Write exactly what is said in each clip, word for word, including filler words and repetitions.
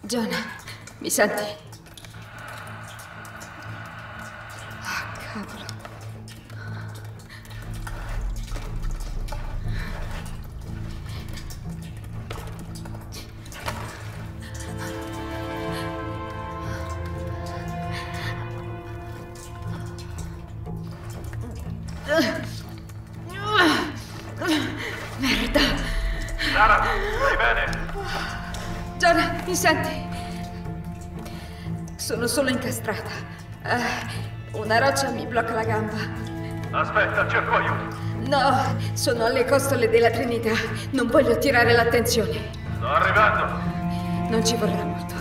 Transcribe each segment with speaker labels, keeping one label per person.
Speaker 1: John, mi senti? Ah, cavolo. Merda.
Speaker 2: Lara, stai bene?
Speaker 1: John, mi senti? Sono solo incastrata. Uh, una roccia mi blocca la gamba.
Speaker 2: Aspetta, cerco aiuto.
Speaker 1: No, sono alle costole della Trinità. Non voglio attirare l'attenzione.
Speaker 2: Sto arrivando.
Speaker 1: Non ci vorrà molto.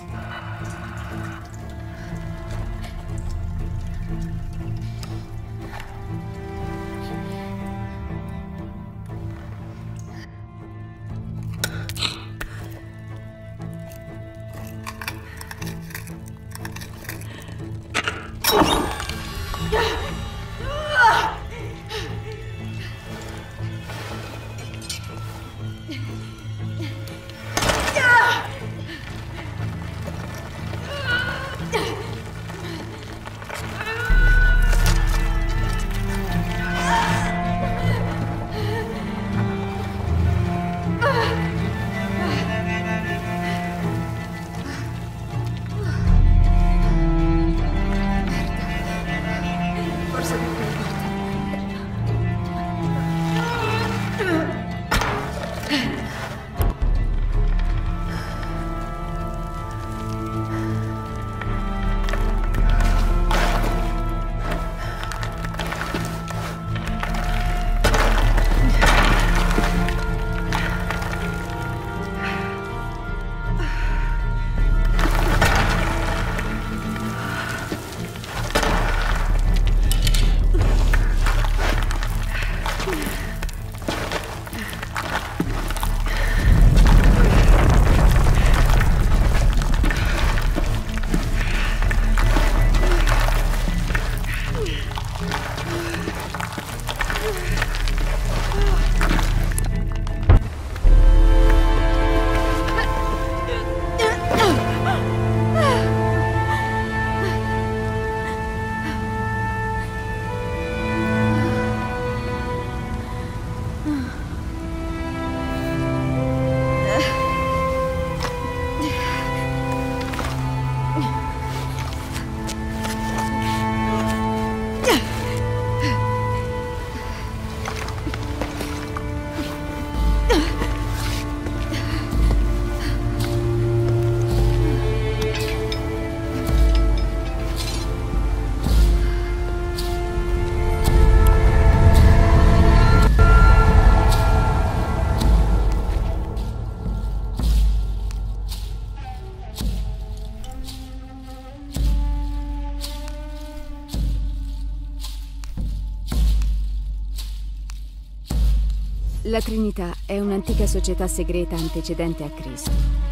Speaker 3: La Trinità è un'antica società segreta antecedente a Cristo.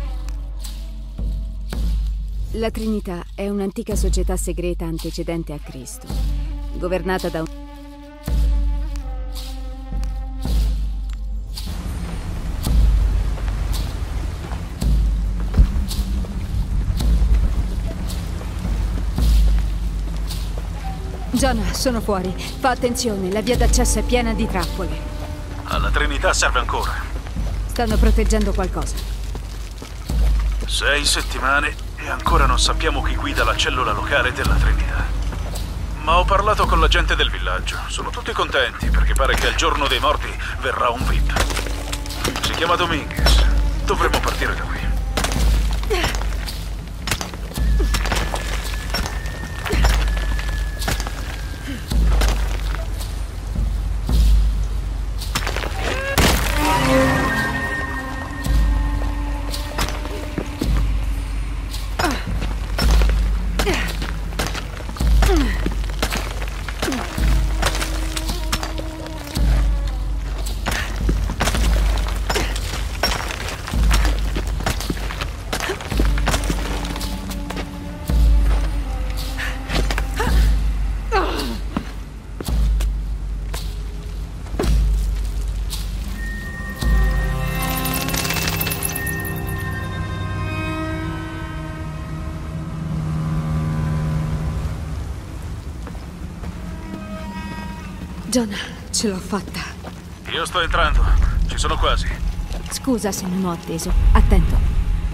Speaker 3: La Trinità è un'antica società segreta antecedente a Cristo, governata da un...
Speaker 1: John, sono fuori. Fa attenzione, la via d'accesso è piena di trappole.
Speaker 2: Alla Trinità serve ancora.
Speaker 1: Stanno proteggendo qualcosa.
Speaker 2: Sei settimane e ancora non sappiamo chi guida la cellula locale della Trinità. Ma ho parlato con la gente del villaggio. Sono tutti contenti perché pare che al giorno dei morti verrà un V I P. Si chiama Dominguez. Dovremmo partire da qui.
Speaker 3: Jonah, ce l'ho fatta.
Speaker 2: Io sto entrando. Ci sono quasi.
Speaker 3: Scusa se non ho atteso. Attento.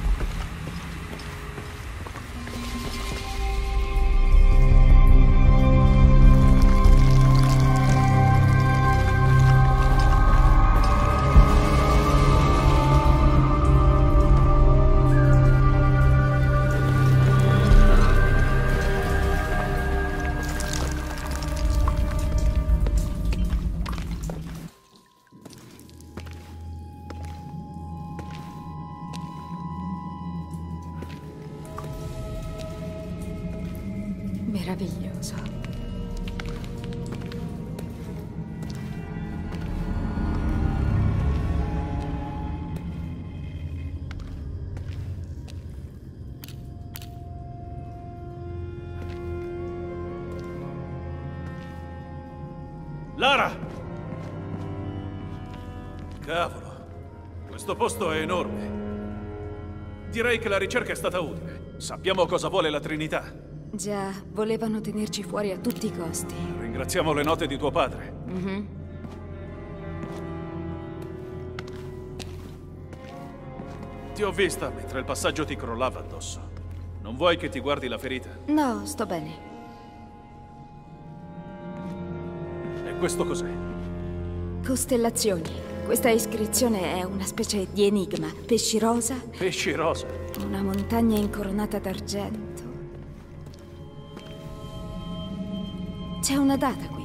Speaker 3: Meraviglioso.
Speaker 2: Lara! Cavolo, questo posto è enorme. Direi che la ricerca è stata utile. Sappiamo cosa vuole la Trinità.
Speaker 3: Già, volevano tenerci fuori a tutti i costi.
Speaker 2: Ringraziamo le note di tuo padre.
Speaker 3: Mm-hmm.
Speaker 2: Ti ho vista mentre il passaggio ti crollava addosso. Non vuoi che ti guardi la ferita?
Speaker 3: No, sto bene.
Speaker 2: E questo cos'è?
Speaker 3: Costellazioni. Questa iscrizione è una specie di enigma. Pesci rosa.
Speaker 2: Pesci rosa.
Speaker 3: Una montagna incoronata d'argento. C'è una data qui.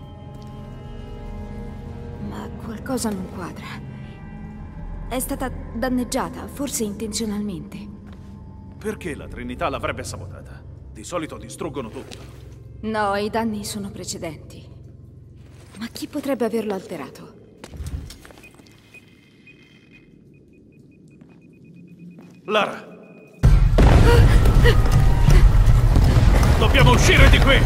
Speaker 3: Ma qualcosa non quadra. È stata danneggiata, forse intenzionalmente.
Speaker 2: Perché la Trinità l'avrebbe sabotata? Di solito distruggono tutto.
Speaker 3: No, i danni sono precedenti. Ma chi potrebbe averlo alterato?
Speaker 2: Lara! Dobbiamo uscire di qui!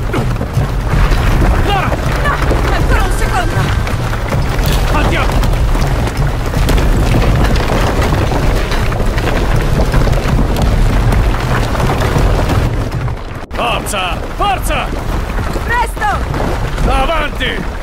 Speaker 2: Lara!
Speaker 3: No! Ancora un secondo!
Speaker 2: Andiamo! Forza! Forza!
Speaker 3: Presto!
Speaker 2: Avanti!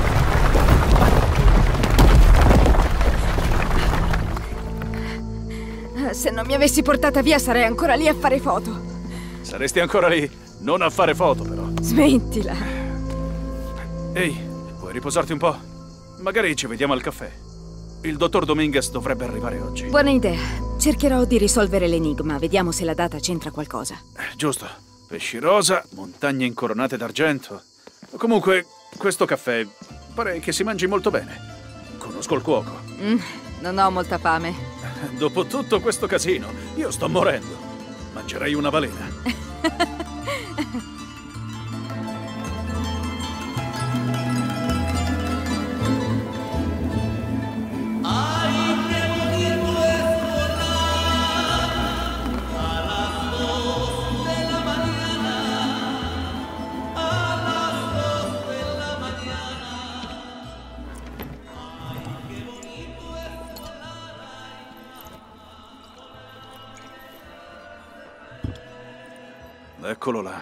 Speaker 3: Se non mi avessi portata via sarei ancora lì a fare foto.
Speaker 2: Saresti ancora lì, non a fare foto però.
Speaker 3: Smettila.
Speaker 2: Ehi, puoi riposarti un po'? Magari ci vediamo al caffè. Il dottor Dominguez dovrebbe arrivare oggi.
Speaker 3: Buona idea. Cercherò di risolvere l'enigma. Vediamo se la data c'entra qualcosa.
Speaker 2: Giusto. Pesci rosa, montagne incoronate d'argento. Comunque, questo caffè pare che si mangi molto bene. Conosco il cuoco.
Speaker 3: Mm, non ho molta fame.
Speaker 2: Dopo tutto questo casino, io sto morendo. Mangerei una balena. Eccolo là.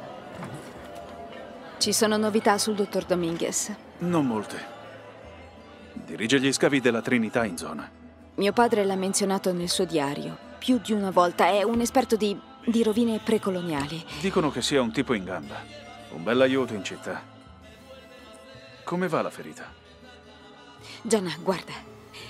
Speaker 3: Ci sono novità sul dottor Dominguez?
Speaker 2: Non molte. Dirige gli scavi della Trinità in zona.
Speaker 3: Mio padre l'ha menzionato nel suo diario. Più di una volta. È un esperto di, di rovine precoloniali.
Speaker 2: Dicono che sia un tipo in gamba. Un bell'aiuto in città. Come va la ferita?
Speaker 3: Jonah, guarda.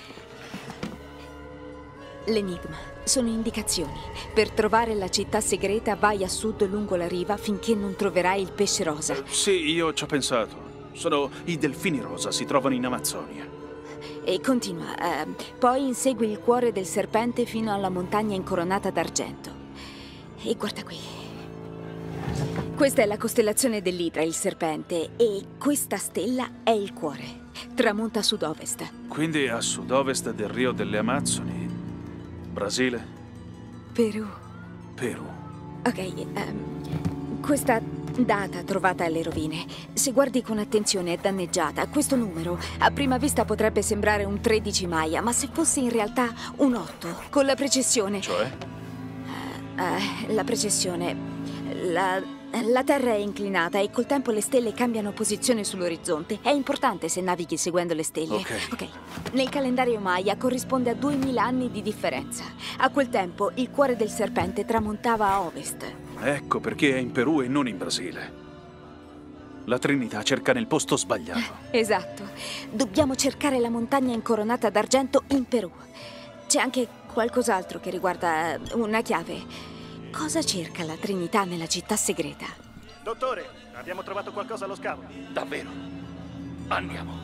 Speaker 3: L'enigma. Sono indicazioni. Per trovare la città segreta vai a sud lungo la riva finché non troverai il pesce rosa.
Speaker 2: Sì, io ci ho pensato. Sono i delfini rosa, si trovano in Amazzonia.
Speaker 3: E continua. Eh, poi insegui il cuore del serpente fino alla montagna incoronata d'argento. E guarda qui. Questa è la costellazione dell'Idra, il serpente. E questa stella è il cuore. Tramonta a sud-ovest.
Speaker 2: Quindi a sud-ovest del Rio delle Amazzoni. Brasile?
Speaker 3: Perù.
Speaker 2: Perù.
Speaker 3: Ok, um, questa data trovata alle rovine, se guardi con attenzione è danneggiata. Questo numero a prima vista potrebbe sembrare un tredici Maya, ma se fosse in realtà un otto, con la precessione...
Speaker 2: Cioè?
Speaker 3: Uh, uh, la precessione... La La Terra è inclinata e col tempo le stelle cambiano posizione sull'orizzonte. È importante se navighi seguendo le stelle.
Speaker 2: Ok.
Speaker 3: Ok. Nel calendario Maya corrisponde a duemila anni di differenza. A quel tempo il cuore del serpente tramontava a ovest.
Speaker 2: Ecco perché è in Perù e non in Brasile. La Trinità cerca nel posto sbagliato.
Speaker 3: Esatto. Dobbiamo cercare la montagna incoronata d'argento in Perù. C'è anche qualcos'altro che riguarda una chiave. Cosa cerca la Trinità nella città segreta?
Speaker 4: Dottore, abbiamo trovato qualcosa allo scavo.
Speaker 2: Davvero? Andiamo.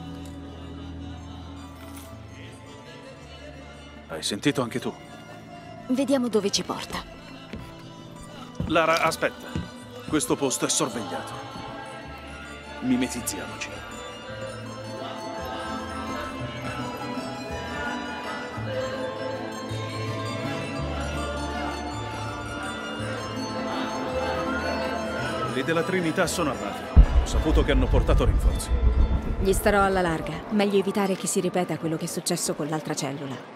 Speaker 2: Hai sentito anche tu?
Speaker 3: Vediamo dove ci porta.
Speaker 2: Lara, aspetta. Questo posto è sorvegliato. Mimetizziamoci. Quelli della Trinità sono armati. Ho saputo che hanno portato rinforzi.
Speaker 3: Gli starò alla larga. Meglio evitare che si ripeta quello che è successo con l'altra cellula.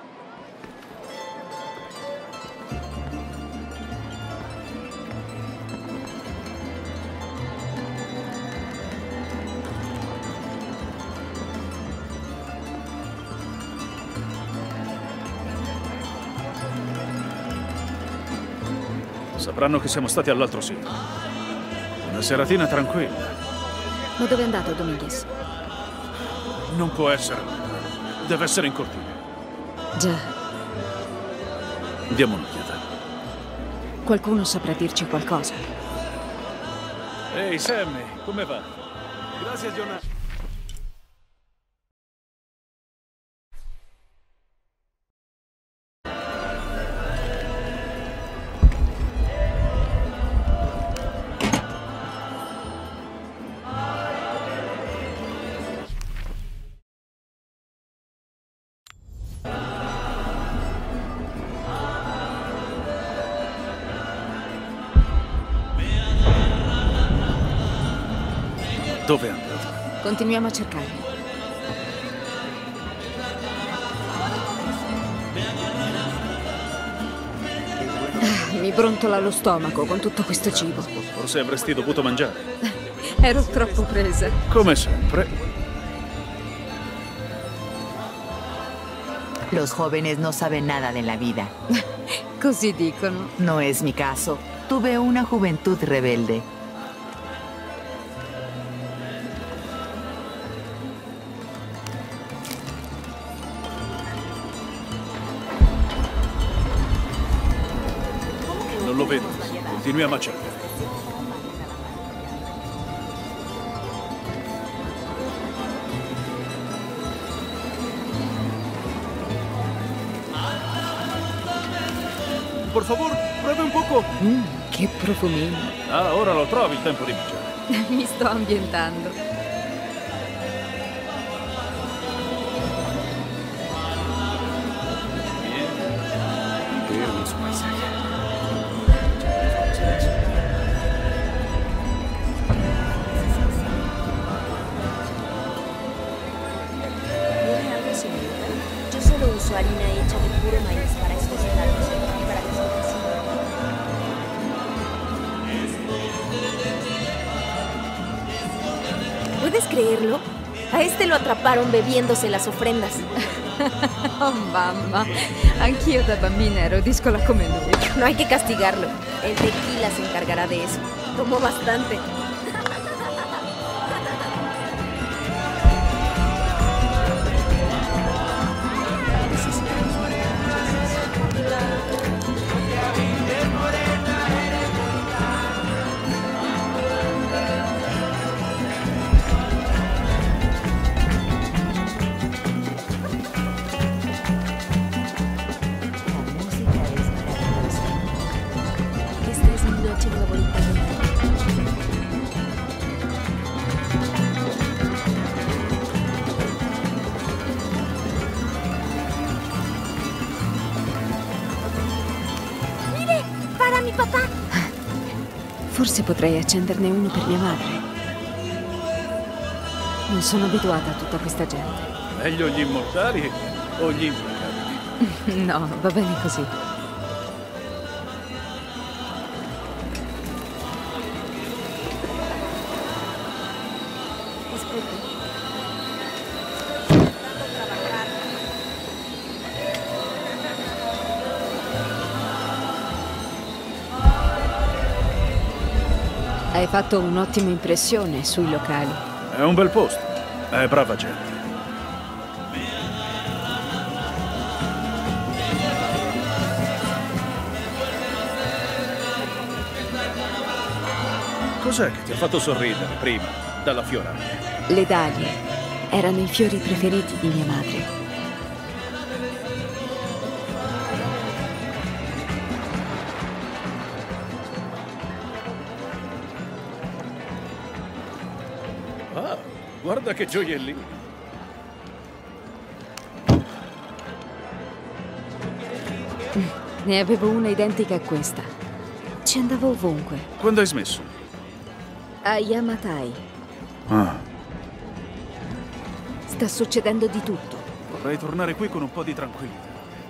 Speaker 2: Sapranno che siamo stati all'altro sito. Una seratina tranquilla.
Speaker 3: Ma dove è andato Dominguez?
Speaker 2: Non può essere. Deve essere in cortile.
Speaker 3: Già.
Speaker 2: Diamo un'occhiata.
Speaker 3: Qualcuno saprà dirci qualcosa.
Speaker 2: Ehi, Sammy, come va? Grazie, Jonah. Dove è andato?
Speaker 3: Continuiamo a cercare. Ah, mi brontola lo stomaco con tutto questo cibo.
Speaker 2: Forse avresti dovuto mangiare.
Speaker 3: Ero troppo presa.
Speaker 2: Come sempre.
Speaker 5: Los jóvenes no saben nada de la vida.
Speaker 3: Così dicono.
Speaker 5: No es mi caso. Tuve una juventud rebelde.
Speaker 2: Non lo vedo. Continuiamo a cercare. Por favor, provi un poco.
Speaker 3: Mm, che profumino.
Speaker 2: Ah, ora lo trovi il tempo di mangiare.
Speaker 3: Mi sto ambientando.
Speaker 2: Fermi su paesaggio.
Speaker 6: Viene algo similar. Yo solo uso harina hecha de puro maíz para estos helados y para que se cocinen. ¿Puedes creerlo? A este lo atraparon bebiéndose las ofrendas.
Speaker 3: Oh mamma, anch'io da bambina ero discola come lui.
Speaker 6: No hay que castigarlo. El tequila se encargará de eso. Tomó bastante. Esta es mi noche favorita del año. ¡Mire! ¡Para mi papá!
Speaker 3: Forse potrei accenderne uno per mia madre. Non sono abituata a tutta questa gente.
Speaker 2: Meglio gli immortali o gli implacabili?
Speaker 3: No, va bene così. Hai fatto un'ottima impressione sui locali.
Speaker 2: È un bel posto. È brava gente. Cos'è che ti ha fatto sorridere prima, dalla fioraia?
Speaker 3: Le dahlie erano i fiori preferiti di mia madre.
Speaker 2: Ah, guarda che gioiellini.
Speaker 3: Ne avevo una identica a questa. Ci andavo ovunque.
Speaker 2: Quando hai smesso?
Speaker 3: A Yamatai.
Speaker 2: Ah.
Speaker 3: Sta succedendo di tutto.
Speaker 2: Vorrei tornare qui con un po' di tranquillità.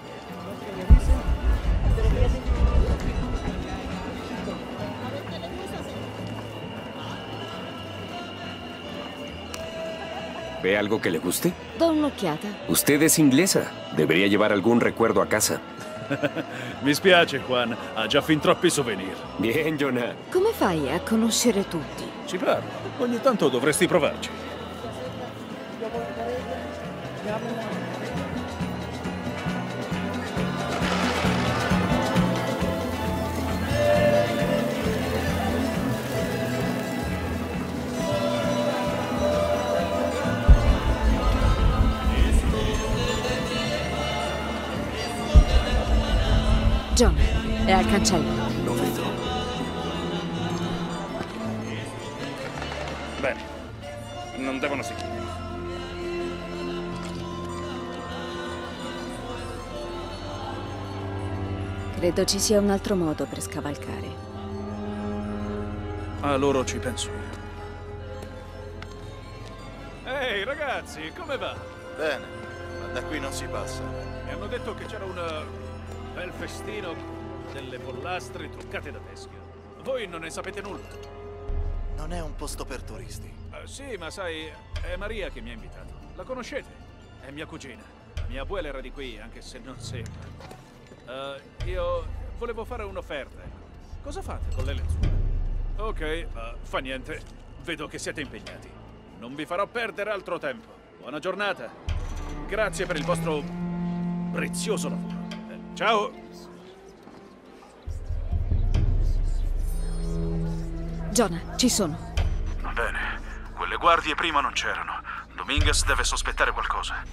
Speaker 7: ¿Ve algo que le guste?
Speaker 3: Do un'occhiata.
Speaker 7: Usted es inglesa. Debería llevar algún recuerdo a casa.
Speaker 2: Mi spiace, Juan. Ha già fin troppi souvenir.
Speaker 7: Bien, Jonah.
Speaker 3: Come fai a conoscere tutti?
Speaker 2: Ci parlo. Ogni tanto dovresti provarci.
Speaker 3: John, è al cancello.
Speaker 7: Lo vedo.
Speaker 4: Bene. Non devono seguire.
Speaker 3: Credo ci sia un altro modo per scavalcare.
Speaker 2: A loro ci penso io. Ehi, ragazzi, come va?
Speaker 8: Bene, ma da qui non si passa.
Speaker 2: Mi hanno detto che c'era un bel festino, delle pollastre truccate da teschio. Voi non ne sapete nulla?
Speaker 8: Non è un posto per turisti.
Speaker 2: Uh, sì, ma sai, è Maria che mi ha invitato. La conoscete? È mia cugina. Mia abuela era di qui, anche se non sembra. Uh, io volevo fare un'offerta. Cosa fate con le lenzuola? Ok, uh, fa niente. Vedo che siete impegnati. Non vi farò perdere altro tempo. Buona giornata. Grazie per il vostro prezioso lavoro. Ciao!
Speaker 3: Jonah, ci sono.
Speaker 2: Bene, quelle guardie prima non c'erano. Dominguez deve sospettare qualcosa.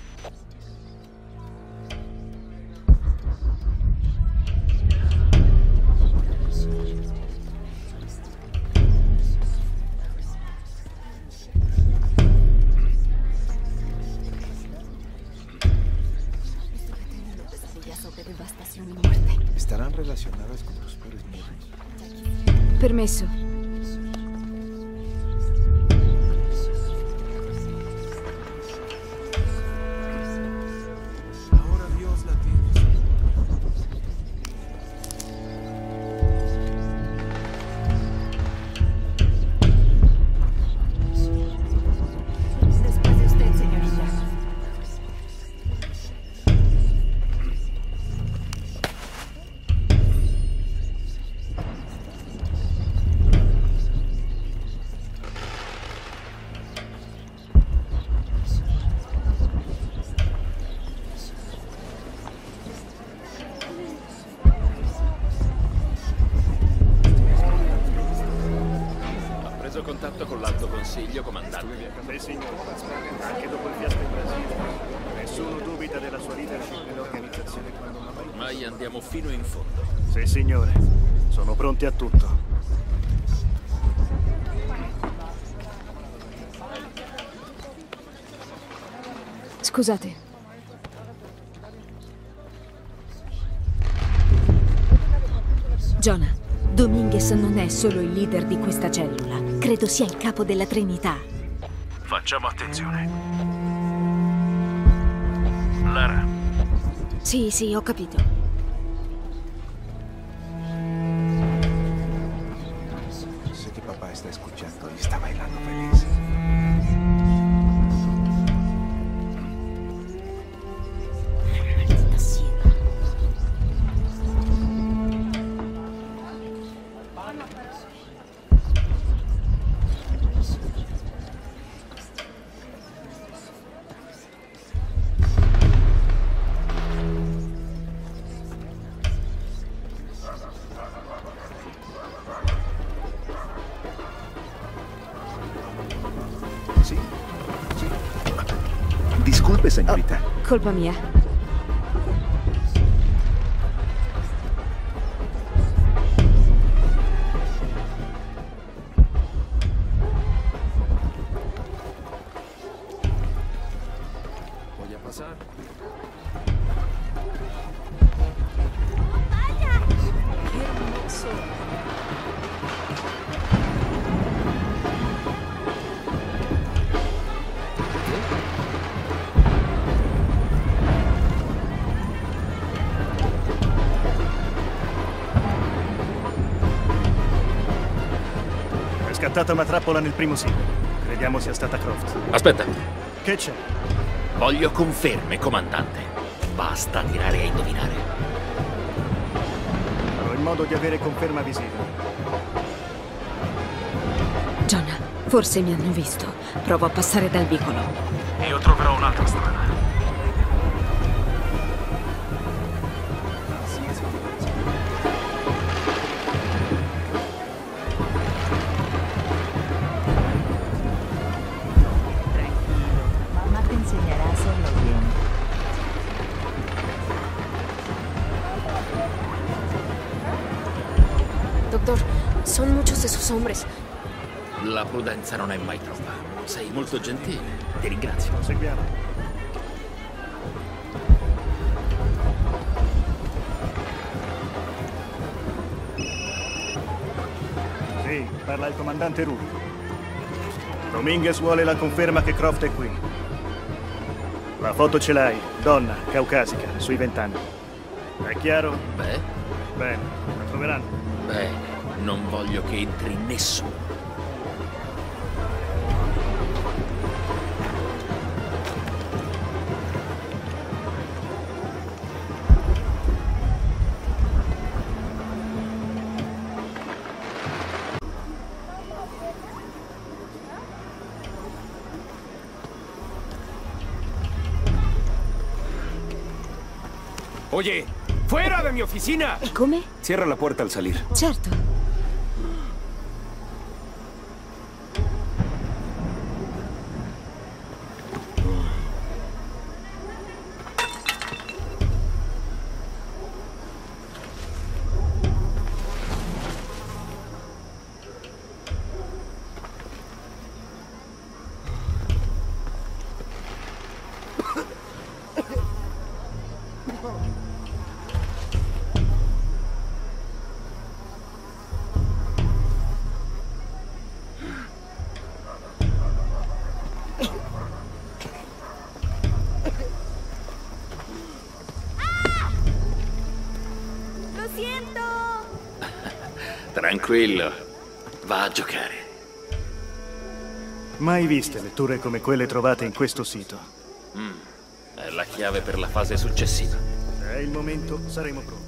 Speaker 9: ¿Estarán relacionadas con los peores miedos?
Speaker 3: Permesso.
Speaker 9: Ahora Dios la tiene.
Speaker 5: Después de usted, señorita.
Speaker 10: Contatto con l'Alto Consiglio, comandante.
Speaker 4: Sì, signore. Anche dopo il fiasco in Brasile, nessuno dubita della sua leadership nell'organizzazione.
Speaker 10: Ormai andiamo fino in fondo.
Speaker 4: Sì, signore. Sono pronti a tutto.
Speaker 3: Scusate. Jonah, Dominguez non è solo il leader di questa cellula. Credo sia il capo della Trinità.
Speaker 2: Facciamo attenzione. Lara.
Speaker 3: Sì, sì, ho capito.
Speaker 9: Sé que papá está escuchando y está bailando feliz. Disculpe, señorita.
Speaker 3: Oh, colpa mia.
Speaker 10: Voy a pasar.
Speaker 3: Che hermoso.
Speaker 4: È scattata una trappola nel primo sito. Crediamo sia stata Croft.
Speaker 10: Aspetta.
Speaker 4: Che c'è?
Speaker 10: Voglio conferme, comandante. Basta tirare a indovinare.
Speaker 4: Farò in modo di avere conferma visiva.
Speaker 3: Jonah, forse mi hanno visto. Provo a passare dal vicolo.
Speaker 2: Io troverò un'altra strada.
Speaker 5: Tranquilo, mamá te enseñará a hacerlo bien.
Speaker 6: Doctor, son muchos esos hombres.
Speaker 10: La prudenza non è mai troppa. Sei molto gentile. Ti ringrazio.
Speaker 4: Seguiamo. Sì, parla il comandante Rubio. Dominguez vuole la conferma che Croft è qui. La foto ce l'hai, donna, caucasica, sui vent'anni. È chiaro?
Speaker 10: Beh,
Speaker 4: Bene, la troveranno.
Speaker 10: beh, non voglio che entri nessuno.
Speaker 11: Oye, fuera de mi oficina.
Speaker 3: Come?
Speaker 7: Cierra la puerta al salir.
Speaker 3: Certo.
Speaker 6: ¡Lo siento!
Speaker 10: Tranquillo. Va a giocare.
Speaker 4: Mai viste letture come quelle trovate in questo sito.
Speaker 10: Mm. È la chiave per la fase successiva.
Speaker 4: Se è il momento, saremo pronti.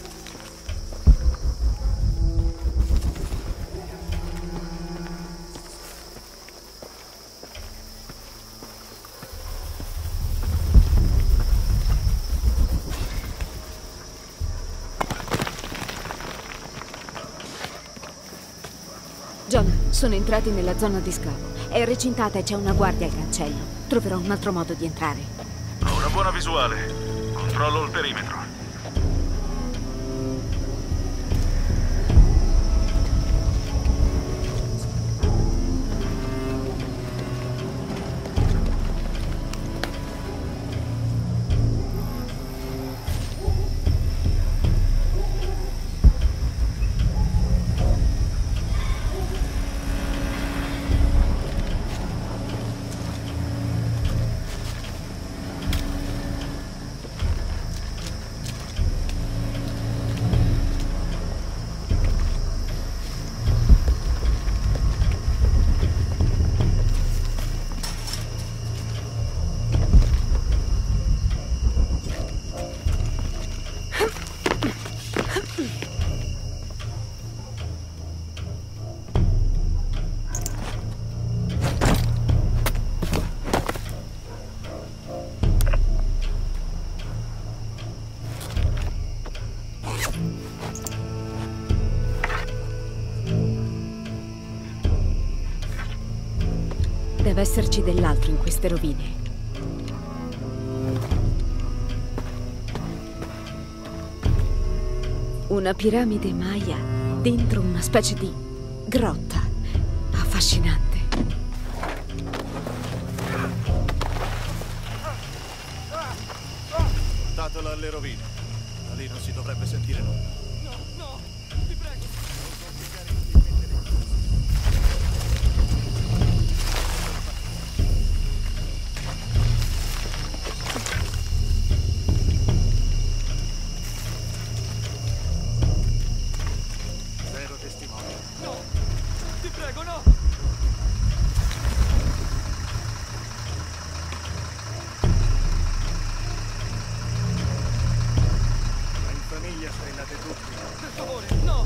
Speaker 3: John, sono entrati nella zona di scavo. È recintata e c'è una guardia al cancello. Troverò un altro modo di entrare.
Speaker 2: Ho una buona visuale. Controllo il perimetro.
Speaker 3: Deve esserci dell'altro in queste rovine. Una piramide Maya dentro una specie di grotta. Affascinante.
Speaker 8: Portatelo alle rovine. Da lì non si dovrebbe sentire nulla.
Speaker 11: No, no, ti prego.
Speaker 8: Zero testimoni.
Speaker 11: No, ti prego, no.
Speaker 4: Ma in famiglia strillate tutti.
Speaker 11: Per favore, no.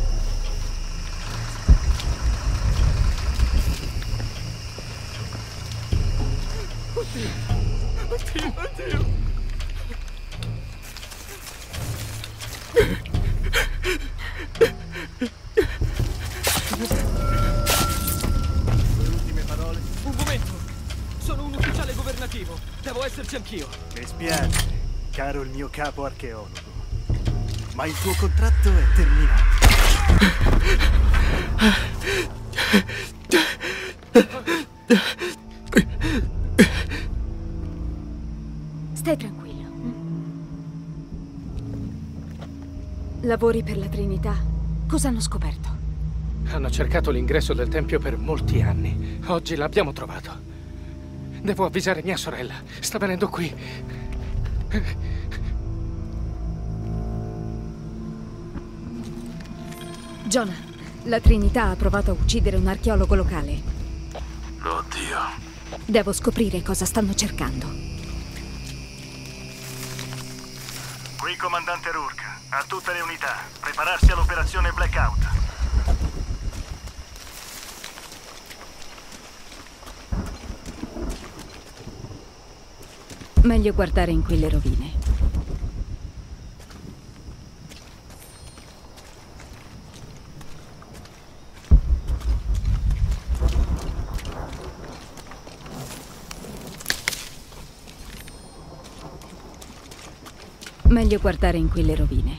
Speaker 11: Oddio, oddio, oddio.
Speaker 4: Le ultime parole?
Speaker 11: Un momento. Sono un ufficiale governativo. Devo esserci anch'io.
Speaker 4: Mi spiace, caro il mio capo archeologo. Ma il tuo contratto è terminato.
Speaker 3: Stai tranquillo. Lavori per la Trinità? Cosa hanno scoperto?
Speaker 11: Hanno cercato l'ingresso del tempio per molti anni. Oggi l'abbiamo trovato. Devo avvisare mia sorella. Sta venendo qui.
Speaker 3: Jonah, la Trinità ha provato a uccidere un archeologo locale.
Speaker 2: Oddio.
Speaker 3: Devo scoprire cosa stanno cercando.
Speaker 4: Qui comandante Rourke, a tutte le unità, prepararsi all'operazione Blackout.
Speaker 3: Meglio guardare in quelle rovine. Meglio guardare in quelle rovine.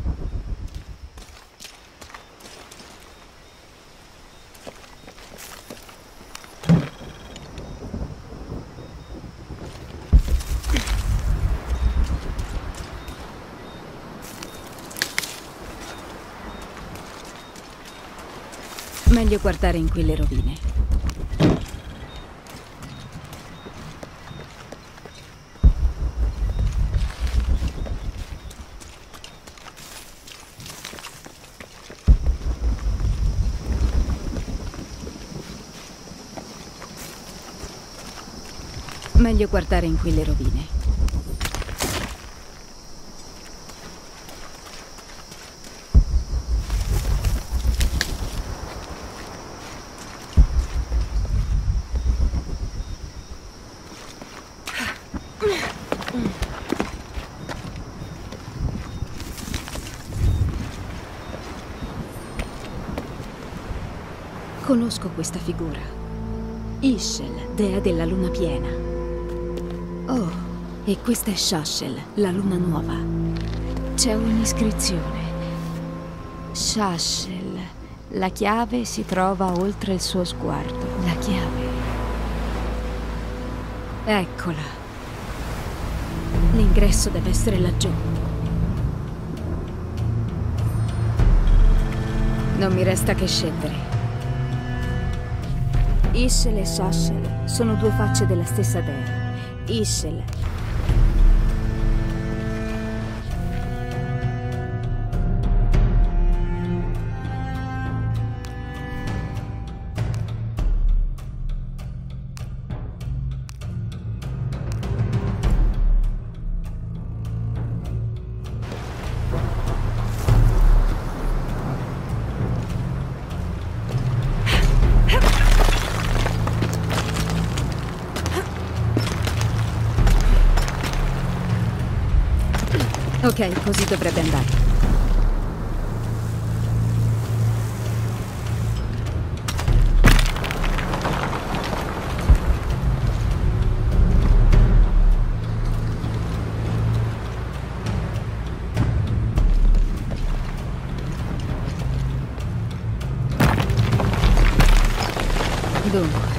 Speaker 3: Meglio guardare in quelle rovine. Meglio guardare in quelle rovine. Conosco questa figura. Ishel, dea della luna piena. Oh, e questa è Shashel, la luna nuova. C'è un'iscrizione. Shashel, la chiave si trova oltre il suo sguardo. La chiave. Eccola. L'ingresso deve essere laggiù. Non mi resta che scegliere. Ishel e Shashel sono due facce della stessa dea. Ishel. Ok, così dovrebbe andare. Dunque.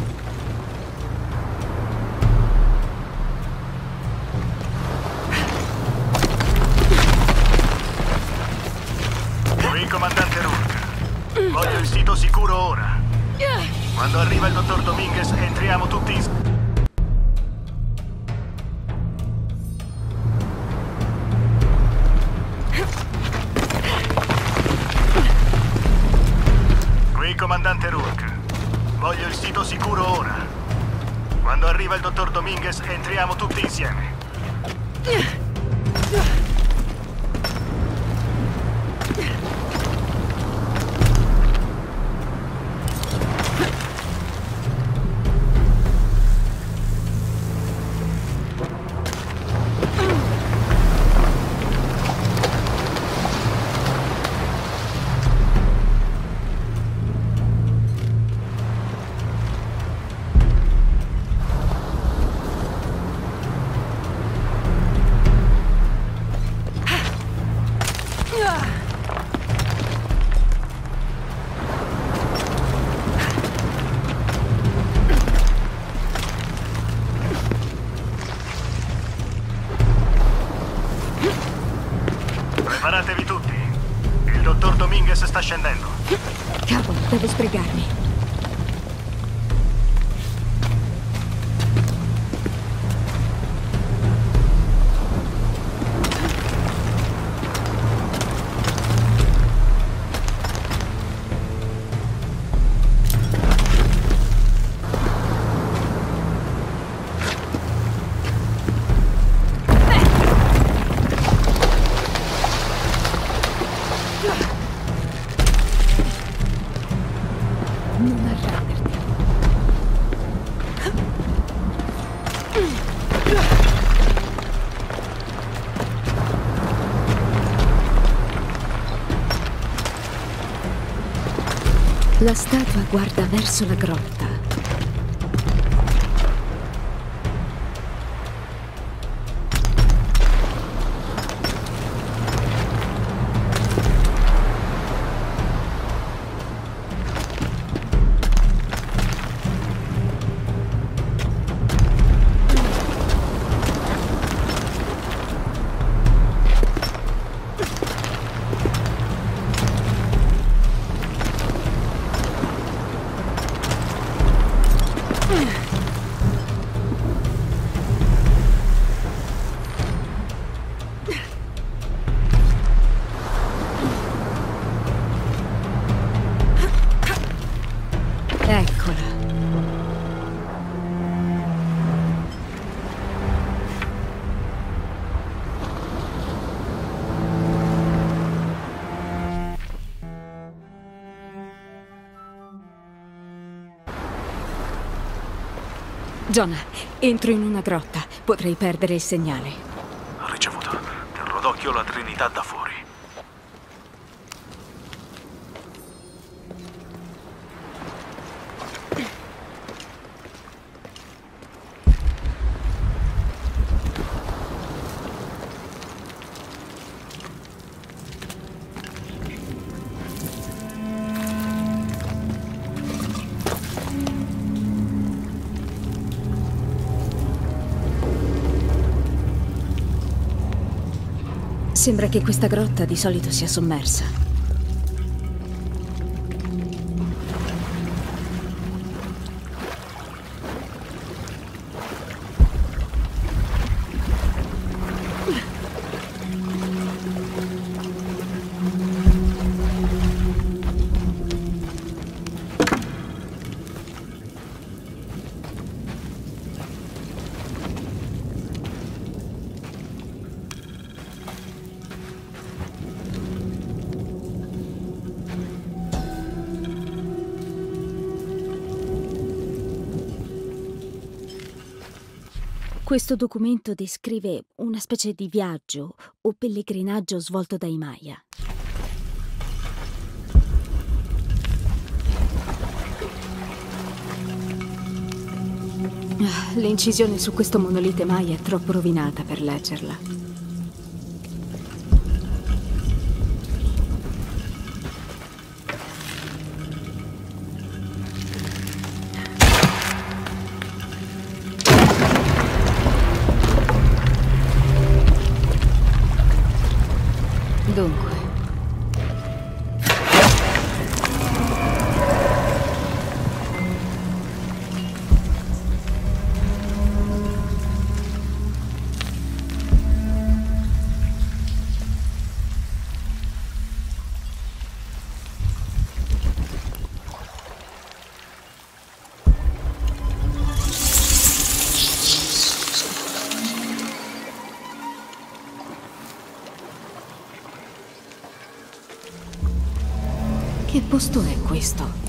Speaker 4: Qui comandante Rourke. Voglio il sito sicuro ora. Quando arriva il dottor Dominguez entriamo tutti in... Qui comandante Rourke. Voglio il sito sicuro ora. Quando arriva il dottor Dominguez entriamo tutti insieme. Preparatevi tutti. Il dottor Dominguez sta scendendo.
Speaker 3: Cavolo, devo sbrigarmi. La statua guarda verso la grotta. Eccola. Jonah, entro in una grotta. Potrei perdere il segnale.
Speaker 2: Ricevuto. Terrò d'occhio la Trinità da fuori.
Speaker 3: Sembra che questa grotta di solito sia sommersa. Questo documento descrive una specie di viaggio o pellegrinaggio svolto dai Maya. L'incisione su questo monolite Maya è troppo rovinata per leggerla. Che posto è questo?